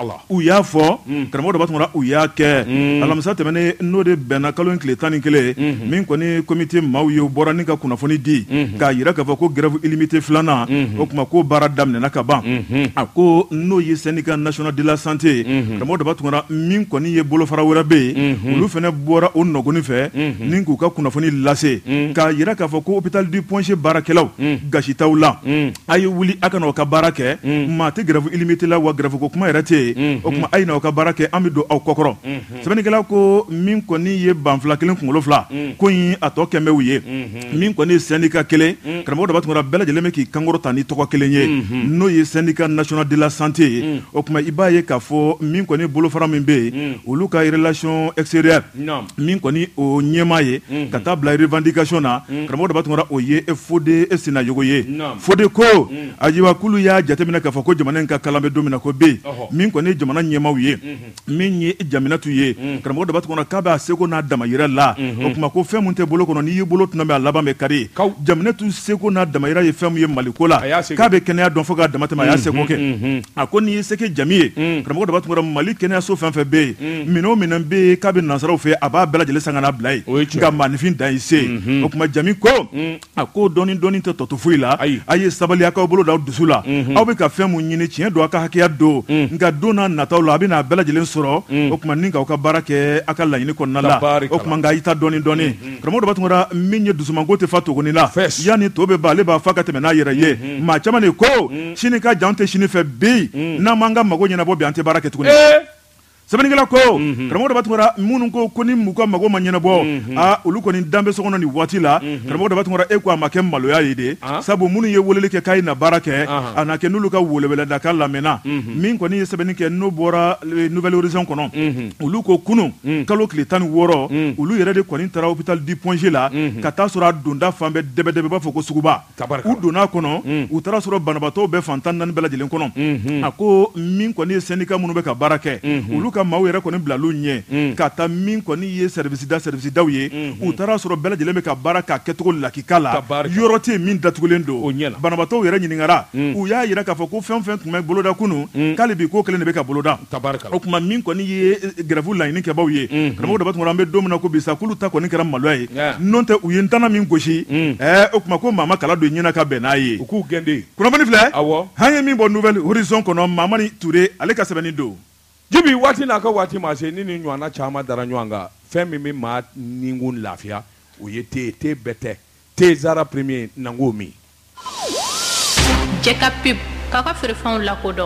Speaker 2: u y'a fɔ karamɔgɔ dɔ b'a tungara u y'a kɛ alamisa tɛmɛnen n'o de bɛnna kalo in tile tan ni kelen min kɔni komite maaw ye u bɔra ni ka kunnafoni di k'a yira k'a fɔ ko grève illimité filanan o tuma ko baara daminɛna ka ban a ko n'o ye syndicat national de la santé karamɔgɔ dɔ b'a tungara min kɔni ye bolofara wɛrɛ bɛ yen olu fana bɔra o nɔgɔnin fɛ ni k'u ka kunnafoni lase k'a yira k'a fɔ ko hôpital du Pont G baarakɛlaw gasi t'aw la a ye wuli a kana o ka baara kɛ maa tɛ grève illimité la wa grève ko kuma yɛrɛ santé o kuma ayina o ka baara kɛ an bɛ don aw kɔkɔrɔ sɛbɛnnikɛla ko min kɔni ye banfila kelen kunkolo fila ko in a tɔ kɛmɛ u ye min kɔni ye syndicat kelen karamɔgɔ daba tun bɛɛ lajɛlen bɛ k'i kankɔrɔ ta ni tɔgɔ kelen ye n'o ye syndicat national de la santé ye o kuma i b'a ye k'a fɔ min kɔni bolofara min bɛ yen olu ka relation extérieure min kɔni o ɲɛmaa ye ka taa bila revendication na karamɔgɔ daba tun o ye Fode Sinayogo ye Fode ko ayiwa kulu y'a jateminɛ k'a fɔ ko jamana in ka kalan bɛ don min na ko be min kɔni jamana ɲɛmaaw ye min ye Jaminatu ye karamɔgɔ daba tun k'a b'a seko n'a damayira la o kuma ko fɛn mun tɛ bolo kɔnɔ n'i y'i bolo tuma bɛ a laban bɛ kari Jaminatu seko n'a damayira ye fɛn mun ye Maliko la k'a bɛ kɛnɛya dɔn fo k'a damatɛmɛ a y'a seko kɛ a ko n'i ye seke jami ye karamɔgɔ daba tun Mali kɛnɛyaso fɛn fɛn bɛ yen minɛn o minɛn bɛ yen k'a bɛ nansaraw fɛ a b'a bɛɛ lajɛlen san ka na bila yen nka maanifin dan ye se o kuma jami ko a ko dɔɔni dɔɔni tɛ tɔto foyi la a ye sabali a k'aw bolo da aw dusu la aw bɛ ka fɛn mun ɲini tiɲɛ don a ka hakɛya don nka don n'a nataw la a bɛ n'a bɛɛ lajɛlen sɔrɔ o kuma ni k'aw ka baara kɛ a ka laɲini kɔnɔna la o kuma nka i ta dɔɔni dɔɔni karamɔgɔ daba tun min ye dusumanko tɛ fa togoni la yanni to bɛ ban ale b'a fɔ ka tɛmɛ n'a yɛrɛ ye maa caman de ko sini ka jan tɛ sini fɛ bi n'an m'an ka mago ɲɛnabɔ bi an tɛ baara kɛ tuguni sɛbɛnnikɛla ko karamɔgɔ daba tun minnu ko ko ni mu ka mago ma ɲɛnabɔ aa olu kɔni dan bɛ so kɔnɔ nin waati la karamɔgɔ daba tun e ko a ma kɛ maloya ye de sabu minnu ye weleli kɛ k'a ye na baara kɛ a na kɛ n'olu ka weleweleda ka lamɛnna min kɔni ye sɛbɛnni kɛ n'o bɔra Nouvelle Horizon kɔnɔ olu ko kunun kalo tile tan ni wɔɔrɔ olu yɛrɛ de kɔni taara hôpital du Point G la ka taa sɔrɔ a donda fan bɛɛ dɛbɛdɛbɛ b'a fɔ ko suguba u donna kɔnɔ u taara sɔrɔ banabaatɔw bɛɛ fan tan naani bɛɛ lajɛlen kɔnɔ a ko min kɔni ye syndicat minnu bɛ ka baara kɛ olu ka maaw yɛrɛ kɔni bila l'u ɲɛ ka taa min kɔni ye service da service daw ye u taara sɔrɔ bɛɛ lajɛlen bɛ ka baara k'a kɛcogo lakika la yɔrɔ tɛ min datugulen don banabaatɔw yɛrɛ ɲininkara u y'a yira k'a fɔ ko fɛn fɛn tun bɛ boloda kunun k'ale bi ko kelen de bɛ ka boloda o tuma min kɔni ye grève laɲini kɛbaaw ye karamɔgɔ daba tun an bɛ don min na ko bi sa k'olu ta kɔni kɛra maloya ye n'o tɛ u ye ntana min gosi o tuma ko maa ma kala don ɲɛna ka bɛn n'a ye u k'u gɛnde kunnafoni filɛ han ye min bɔ Nouvelle Horizon kɔnɔ Mamani Ture ale ka sɛbɛnni don
Speaker 1: jibi waati n'a ka waati ma se ni ni ɲɔgɔnna caman dara ɲɔgɔn kan fɛn min bɛ maa nikun lafiya o ye te te bɛɛ tɛ te Zara Premier nango min
Speaker 4: Jɛka Pub k'a ka feerefɛnw lakodɔn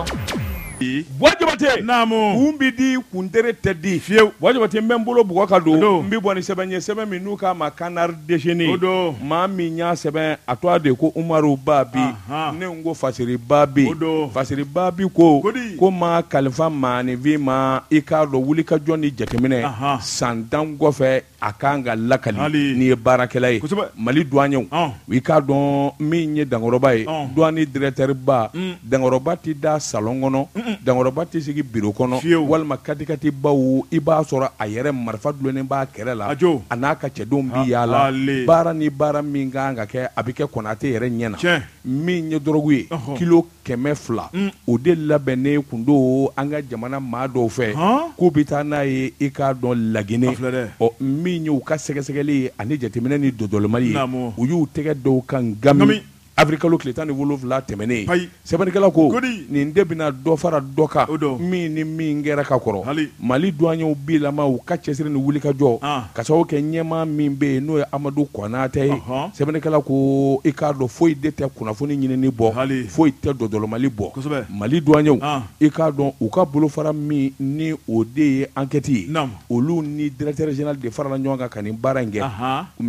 Speaker 1: Wajabate naamu kun bi di kuntere tɛ di fiyewu Wajabate n bɛ n bolo bugɔ ka don n bɛ bɔ ni sɛbɛn ye sɛbɛn min n'u k'a ma Canard déchaîné maa min y'a sɛbɛn a tɔgɔ de ko Umaru Babi ne ko Fasiri Babi Fasiri Babi ko ko maa kalifa maanifin ma i k'a dɔn wulikajɔ ni jateminɛ san tan kɔfɛ a kan ka lakali n'i ye baarakɛla ye Mali douaniers i k'a dɔn min ye Dankɔrɔba ye douane directeur ba Dankɔrɔba ti da salon kɔnɔ Dankɔrɔba tɛ sigi bureau kɔnɔ walima katikati baw i b'a sɔrɔ a yɛrɛ marifa dulonnen b'a kɛrɛ la a n'a ka cɛdenw bi yaala baara ni baara min kan ka kɛ a bɛ kɛ Konate yɛrɛ ɲɛna min ye dɔrɔgu ye kilo kɛmɛ fila o de labɛnnen kun do an ka jamana maa dɔw fɛ k'u bɛ taa n'a ye i k'a dɔn Laginɛ ɔ min ye u ka sɛgɛsɛgɛli ani jateminɛ ni dɔdɔlɛmali ye u y'u tɛgɛ dɔw kan gami avril kalo tile tan ni wolonwula tɛmɛnen sɛbɛnnikɛla ko nin de bɛna dɔ fara dɔ kan min ni min kɛra ka kɔrɔ Mali douaniers bilama u ka cɛsiri ni wulikajɔ ka sababu kɛ ɲɛmaa min bɛ yen n'o ye Amadu Konate ye sɛbɛnnikɛla ko i k'a dɔn foyi de tɛ kunnafoni ɲinini bɔ foyi tɛ dɔdɔlɛmali bɔ Mali douaniers i k'a dɔn u ka bolofara min ni o de ye enquête ye olu ni directeur général de farala ɲɔgɔn kan ka nin baara in kɛ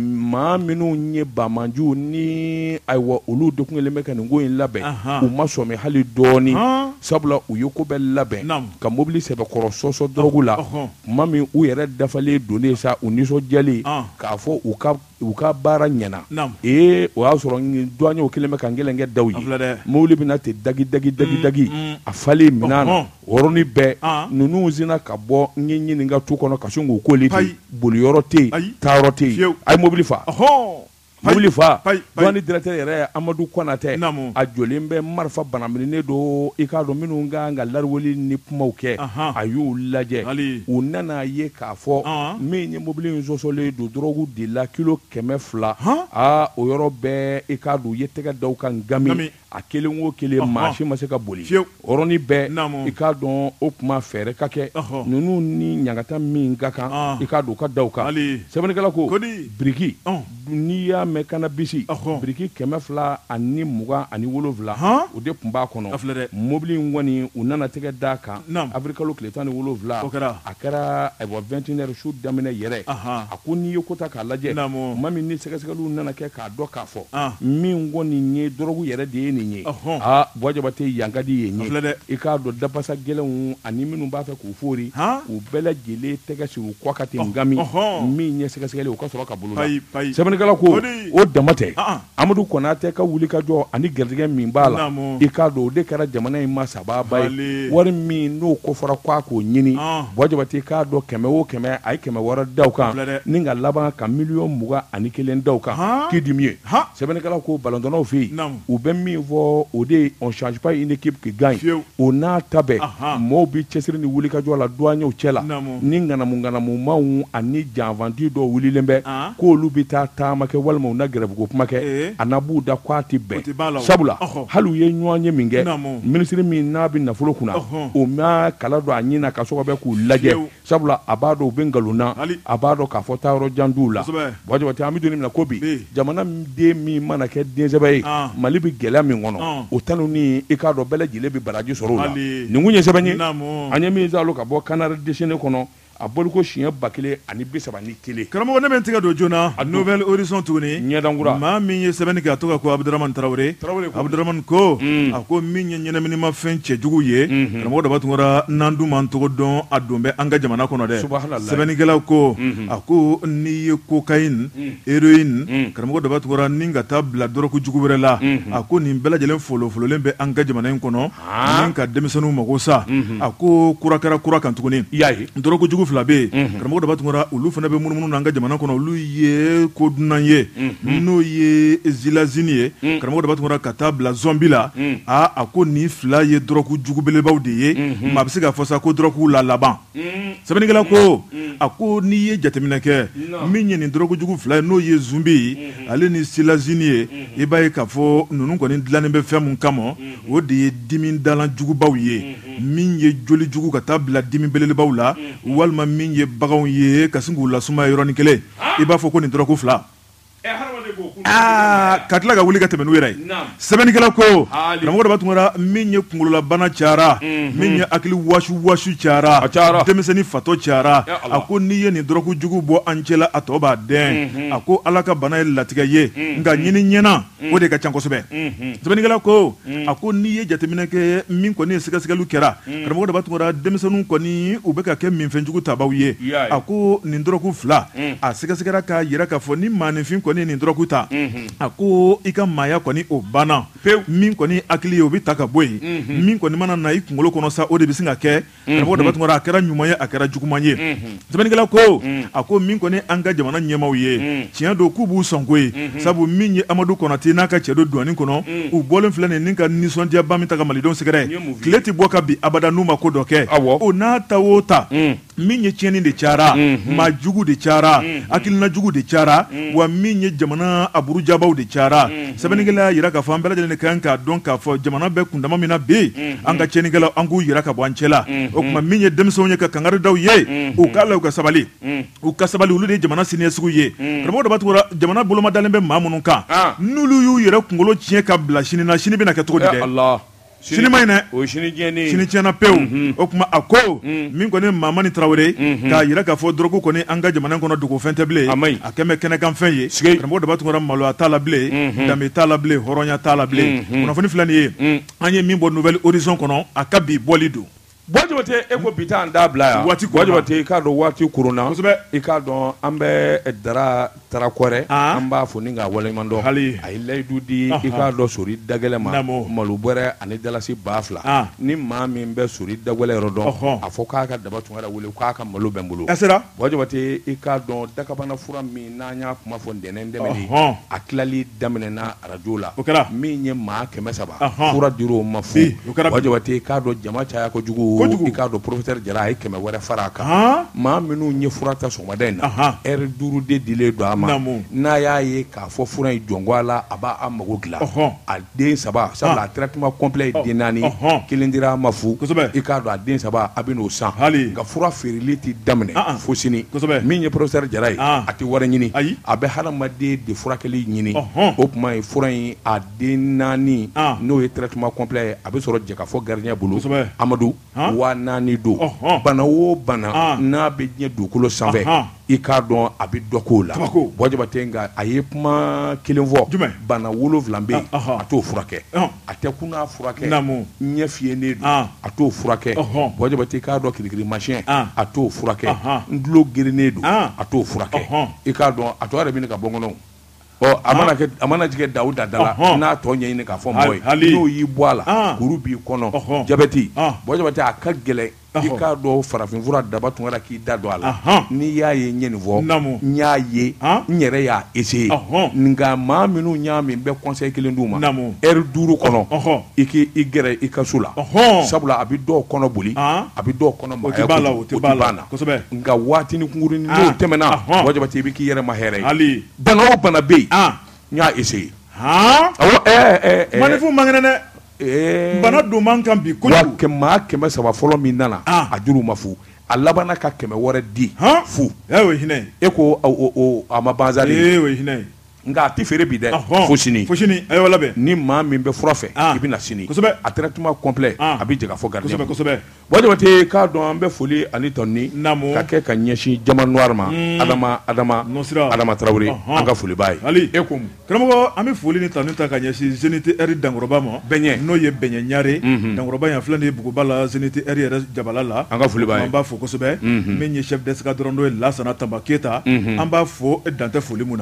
Speaker 1: maa minnu ye Bamanju ni ayiwa olu de kun kɛlen bɛ ka nin ko in labɛn u ma sɔmi hali dɔɔni sabula u ye ko bɛɛ labɛn ka mobili sɛbɛkɔrɔ sɔsɔ dɔrɔgu la tuma min u yɛrɛ dafalen donnen sa u nisɔndiyalen k'a fɔ u ka u ka baara ɲɛna ee o y'a sɔrɔ douaniers kɛlen bɛ ka nkelenkɛ daw ye mobili bɛna ten dagi dagi dagi dagi a falen minɛn na o yɔrɔnin bɛɛ ninnu sina ka bɔ n ye ɲininka tu kɔnɔ ka sin k'o koli ten boliyɔrɔ tɛ yen taayɔrɔ tɛ yen a ye mobili fa mobili fa douane directeur yɛrɛ Amadu Konate a jɔlen bɛ marifa banaminen do i k'a dɔn minnu kan ka lariweli ni kumaw kɛ a y'u lajɛ u nana ye k'a fɔ min ye mobili in sɔsɔlen do dɔrɔgu de la kilo kɛmɛ fila aa o yɔrɔ bɛɛ i k'a dɔn u ye tɛgɛ da u kan gami a kelen o kelen maa si ma se ka boli o yɔrɔnin bɛɛ i k'a dɔn o kuma fɛɛrɛ ka kɛ ninnu ni ɲangata min ka kan i k'a dɔn u ka da u kan sɛbɛnnikɛla ko biriki n'i y'a mɛn kanabisi biriki kɛmɛ fila ani mugan ani wolonwula o de tun b'a kɔnɔ mobili in kɔni u nana tɛgɛ d'a kan afirikalo tile tan ni wolonwula a kɛra ayiwa vingt-et-une su daminɛ yɛrɛ a ko n'i ye kota k'a lajɛ ma min ni sɛgɛsɛgɛliw nana kɛ k'a dɔn k'a fɔ min kɔni ye dɔrɔgu yɛrɛ de ye nin ye aa Buwa Jabate yankadi ye ɲɛ i k'a dɔn dapasa gɛlɛnw ani minnu b'a fɛ k'u fori u bɛɛ lajɛlen tɛgɛ sigi u kɔ ka ten ngami min ye sɛgɛsɛgɛli o ka sɔrɔ ka bolo la sɛbɛnnikɛla ko o dama tɛ Amadu Konate ka wuli ka jɔ ani garijɛgɛ min b'a la i k'a dɔn o de kɛra jamana in ma sababa ye wari min n'o kofɔra k'a k'o ɲini Buwa Jabate k'a dɔn kɛmɛ o kɛmɛ a ye kɛmɛ wɔɔrɔ da u kan ni ka laban ka miliyɔn mugan ani kelen da u kan k'i dimi ye sɛbɛnnikɛla ko balɔntɔnaw fɛ yen u bɛ min fɔ o de ye on change pas une équipe qui gagne o n'a ta bɛɛ mɔɔw bi cɛsiri ni wuli ka jɔ la douaniers cɛ la ni ŋanamu ŋanamumaw ani janfanti dɔw wulilen bɛ k'olu bi taa taama kɛ walima u na gɛrɛbugu kuma kɛ a na b'u da k'a ti bɛn sabula hali u ye ɲɔgɔn ye min kɛ minisiri min n'a bi nafolo kunna o ma kala dɔn a ɲin na ka sɔgɔ bɛ k'u lajɛ sabula a b'a dɔn u bɛ nkalon na a b'a dɔn k'a fɔ taa yɔrɔ jan d'u la Buwa Jabate an bɛ don min na ko bi jamana den min mana kɛ densɛbɛ ye Mali bi gɛlɛya min kɔnɔ o tanu ni i k'a dɔn bɛɛ lajɛlen bi baraji sɔrɔ o la nin kun ye sɛbɛn ye an ye min zalo ka bɔ Canard déchaîné kɔnɔ a bɔli ko siɲɛ ba kelen ani bi saba ni kelen
Speaker 2: karamɔgɔ ne bɛ n tigɛ don joona a Nouvelle Horizon tuguni
Speaker 1: ɲɛdankura
Speaker 2: maa min ye sɛbɛnni kɛ a tɔgɔ ko Abudramani Tarawele Abudramani ko a ko min ye ɲɛnaminimafɛn cɛjugu ye karamɔgɔ daba tun kɛra n'an dun m'an tɔgɔ dɔn a don bɛ an ka jamana kɔnɔ dɛ sɛbɛnnikɛlaw ko a ko n'i ye cocaïne héroïne karamɔgɔ daba tun kɛra ni ka taa bila dɔrɔgu jugu wɛrɛ la a ko nin bɛɛ lajɛlen folofololen bɛ an ka jamana in kɔnɔ ni ka denmisɛnninw mago sa a ko kura kɛra kura kan tuguni dɔrɔgu jugu fila bɛ yen karamɔgɔ daba tun kɛra olu fana bɛ munumunu n'an ka jamana kɔnɔ olu ye ko dunan ye n'o ye zilazini ye karamɔgɔ daba tun kɛra ka taa bila zɔnbi la a a ko nin fila ye dɔrɔgu jugu belebaw de ye maa bɛ se k'a fɔ sa ko dɔrɔgu la laban sɛbɛnnikɛla ko a ko n'i ye jateminɛ kɛ min ye nin dɔrɔgu jugu fila ye n'o ye zunbi ye ale ni zilazini ye i b'a ye k'a fɔ ninnu kɔni dilannen bɛ fɛn mun kama o de ye dimi dalan jugubaw ye min ye joli jugu ka taa bila dimi belebelebaw la walima min ye baganw ye ka sin k'u lasuma yɔrɔnin kelen i b'a fɔ ko nin dɔrɔgu fila aa ka tila ka wuli ka tɛmɛ n'u yɛrɛ ye sɛbɛnnikɛla ko karamɔgɔ daba tun kɛra min ye kunkololabana cayara min ye hakili wasu wasu cayara denmisɛnnin fatɔ cayara a ko n'i ye nin dɔrɔgu jugu bɔ an cɛla a tɔ b'a dɛn a ko ala ka bana ye latigɛ ye nka ɲini ɲɛna o de ka ca kosɛbɛ sɛbɛnnikɛla ko a ko n'i ye jateminɛ kɛ min kɔni ye sɛgɛsɛgɛliw kɛra karamɔgɔ daba tun kɛra denmisɛnninw kɔni u bɛ ka kɛ minfɛnjugu tabaw ye a ko nin dɔrɔgu fila a sɛgɛsɛgɛra k'a yira k'a fɔ ni maaninfin kɔni nin dɔrɔgu ta a ko i ka maaya kɔni o banna min kɔni hakili ye o bɛ ta ka bɔ yen min kɔni mana na i kunkolo kɔnɔ sa o de bɛ se ka kɛ karamɔgɔ daba tun kɛra a kɛra ɲuman ye a kɛra juguman ye sɛbɛnnikɛla ko a ko min kɔni an ka jamana ɲɛmaaw ye tiɲɛ don k'u b'u sɔn ko ye sabu min ye Amadu Konate n'a ka cɛ don douane kɔnɔ u bɔlen filɛ nin ni ka nisɔndiyaba min ta ka malidenw sɛgɛrɛ tile tɛ bɔ ka bin abada n'u ma ko dɔ kɛ o n'a ta o ta min ye tiɲɛni de cayara maa jugu de cayara hakilina jugu de cayara wa min ye jamana aburujabaw de cayara sɛbɛnnikɛla yira k'a fɔ an bɛɛ lajɛlen de kan k'a dɔn k'a fɔ jamana bɛɛ kundama min na bi an ka tiɲɛnikɛlaw an k'u yira ka bɔ an cɛ la o tuma min ye denmisɛnw ye ka kangari daw ye u k'a la u ka sabali u ka sabali olu de ye jamana siniɲɛsigiw ye karamɔgɔ daba tun kɛra jamana boloma dalen bɛ maa minnu kan n'olu y'u yɛrɛ kunkolo tiɲɛ ka bila sini na sini bɛna kɛ cogo di dɛ sini ma ɲinɛ o sini tiɲɛna pewu o tuma a ko min kɔni Mamani Tarawele k'a yira k'a fɔ dɔrɔgu kɔni an ka jamana kɔnɔ dogo fɛn tɛ bilen a kɛn bɛ kɛnɛkanfɛn ye karamɔgɔ daba tun kɛra maloya t'a la bilen danbe t'a la bilen hɔrɔnya t'a la bilen kunnafoni filɛ nin ye an ye min bɔ Nouvelle Horizon kɔnɔ a ka bi bɔli don
Speaker 1: Buwa Jabate e ko bi ta an da bila yan waati Buwa Jabate i k'a dɔn waati kurunna kosɛbɛ i k'a dɔn an bɛ Dara Tarakɔrɛ an b'a fɔ ni k'a waleɲuman dɔn a ye layidu di i k'a dɔn sori dagɛlɛ ma malo bɔrɛ ani dalasi ba fila ni maa min bɛ sori dagɛlɛ yɔrɔ dɔn a fɔ k'a ka daba tun wɛrɛ wele k'a ka malo bɛ n bolo Buwa Jabate i k'a dɔn dakabana fura min n'an y'a kuma fɔ ntɛnɛn tɛmɛnen a tilali daminɛna arajo la min ye maa kɛmɛ saba fura dir'o ma fu Buwa Jabate i k'a dɔn jama caya kojugu i k'a dɔn professeur Jara a ye kɛmɛ wɛrɛ fara a kan maa minnu ye fura ta sɔgɔmada in na heure duuru de dilen don a ma n'a y'a ye k'a fɔ fura in jɔngɔ a la a b'a mago dilan a den saba sabula a traitement complet ye den naani kelen dira a ma fu i k'a dɔn a den saba a bɛ n'o san nka fura feereli tɛ daminɛ fo sini min ye professeur Jara ye a tɛ wari ɲini a bɛ hadamaden de furakɛli ɲini o tuma ye fura in a den naani n'o ye traitement complet ye a bɛ sɔrɔ jɛkafɔ gardien bolo Amadu wa naani don bana o bana n'a bɛ diɲɛ dugukolo sanfɛ i k'a dɔn a bɛ dɔ k'o la Bɔjabate nka a ye kuma kelen fɔ bana wolonwula bɛ yen a t'o furakɛ a tɛ kun n'a furakɛ ɲɛ fiyɛnen don a t'o furakɛ Bɔjabate k'a dɔn kirikiri masiyɛn a t'o furakɛ ntulo girinnen don a t'o furakɛ i k'a dɔn a tɔ yɛrɛ bɛ ɲini ka bɔ n kɔnɔ ɔ a mana kɛ a mana jigin Dawuda da la n'a tɔ ɲɛɲini k'a fɔ mɔgɔ ye n'o y'i bɔ a la kuru b'i kɔnɔ jabɛti Bɔjabate a ka gɛlɛn i k'a dɔn farafinfura daba tun kɛra k'i da don a la n'i y'a ye n ye nin fɔ n y'a ye n yɛrɛ y'a essayer nka maa minnu y'a min bɛ conseil kelen d'u ma heure duuru kɔnɔ i k'i i gɛrɛ i ka so la sabula a bɛ dɔw kɔnɔ boli a bɛ dɔw kɔnɔ maaya o tɛ ban na nka waati ni kunkurunin n'o tɛmɛna Bɔjabate i bɛ k'i yɛrɛ ma hɛrɛ ye bana o bana bɛ yen n y'a essayer awɔ ɛɛ ɛɛ
Speaker 2: manifin man kɛnɛ dɛ bana don man kan bi kojugu
Speaker 1: wa maa kɛmɛ saba fɔlɔ min nana a juru ma fu a labanna ka kɛmɛ wɛrɛ di fu
Speaker 2: o ye hinɛ
Speaker 1: e ko a ma banza de
Speaker 2: ye o ye hinɛ
Speaker 1: nka a tɛ feere bi dɛ fo sini
Speaker 2: fo sini a y'o labɛn
Speaker 1: ni maa min bɛ fura fɛ i bɛ na sini a traitement complet a bɛ jɛgɛfɔ gardien kosɛbɛ Bɔjabate k'a dɔn an bɛ foli ani tɔni ka kɛ ka ɲɛsin jama noir ma Adama Adama Adama Tarawele an ka foli b'a ye e ko
Speaker 2: karamɔgɔ an bɛ foli ni tɔni ta ka ɲɛsin Zénith R Dankɔrɔba ma
Speaker 1: bɛɲɛ
Speaker 2: n'o ye bɛɲɛ ɲare Dankɔrɔba yan filɛ nin ye Buguba la Zénith R yɛrɛ jabala la
Speaker 1: an ka foli b'a ye
Speaker 2: an b'a fɔ kosɛbɛ min ye chef d'escadron n'o ye Lansana Tamba Keyita an b'a fɔ dantɛ foli mun na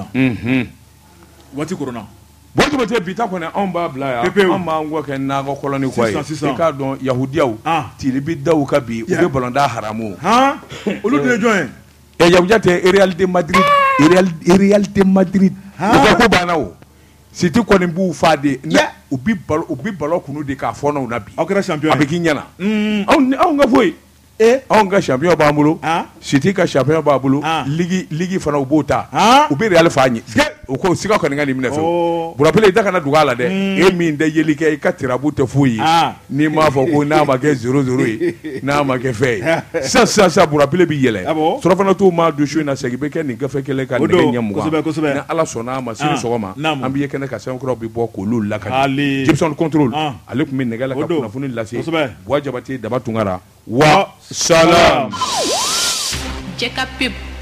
Speaker 2: waati korona
Speaker 1: Bɔjabate bi ta kɔni anw b'a bila yan an b'an kɔ kɛ nakɔ kɔlɔni kɔ ye i k'a dɔn yahudiyaw tilibi daw ka bi u bɛ balonda haramu
Speaker 2: olu de ye jɔn
Speaker 1: ye yahudiya tɛ Real de Madrid Real de Madrid u ka ko banna o City kɔni b'u fa de u bi u bi balo kunu de k'a fɔ n'aw na bi
Speaker 2: aw kɛra champion
Speaker 1: a bɛ k'i ɲɛna anw ka foyi anw ka champion b'an bolo City ka champion b'a bolo ligi ligi fana u b'o ta u bɛ Real fa ɲɛ o ko siga kɔni ka nin minɛ fɛ Burapele i da kana dugu a la dɛ e min tɛ yeli kɛ i ka tirabu tɛ foyi ye n'i m'a fɔ ko n'a ma kɛ zéro zéro ye n'a ma kɛ fɛn ye sisan sisan sisan Burapele bɛ yɛlɛ surafana t'u ma don su in na segin bɛ kɛ nin gafe kelen ka nɛgɛ ɲɛ mugan ni Ala sɔnna a ma sini sɔgɔma an bɛ ye kɛnɛ ka sɛbɛnkɔrɔ bɛ bɔ k'olu lakali Gibson Control ale tun bɛ nɛgɛ la ka kunnafoni lase Bɔjabate Daba Tunkara wa salam
Speaker 4: Jɛka pub